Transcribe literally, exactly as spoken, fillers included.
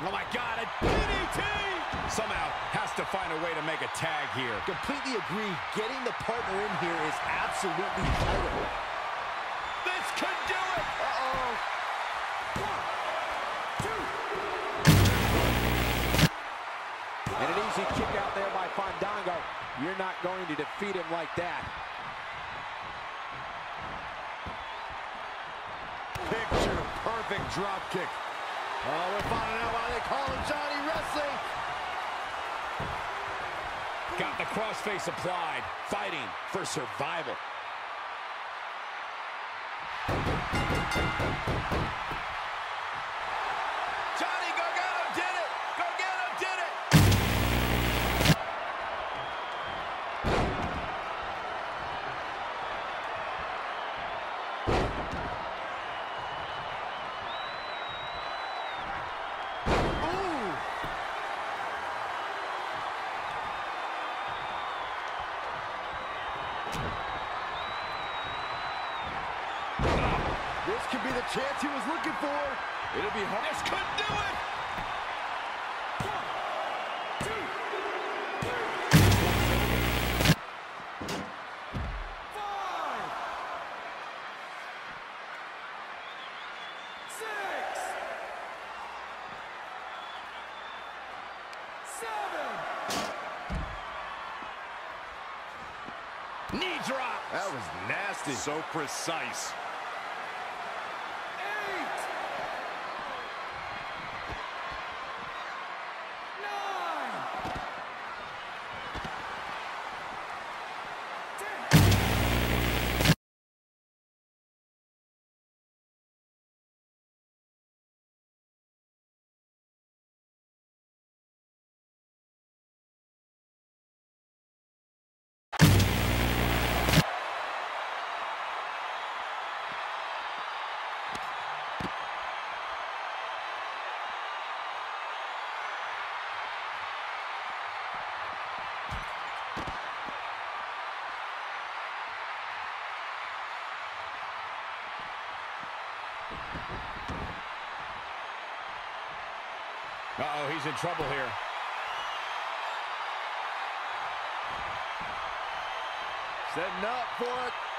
Oh, my God, a D D T! Somehow has to find a way to make a tag here. Completely agree. Getting the partner in here is absolutely vital. This could do it! Uh-oh. One, two. And an easy kick out there by Fandango. You're not going to defeat him like that. Picture perfect drop kick. Oh, we're finding out why they call him Johnny Wrestling. Got the crossface applied, fighting for survival. Johnny Gargano did it! Gargano did it! This could be the chance he was looking for. It'll be hard. This could do it! One, two, three. Five. Six. Seven. Knee drop. That was nasty. So precise. Uh-oh, he's in trouble here. Setting up for it.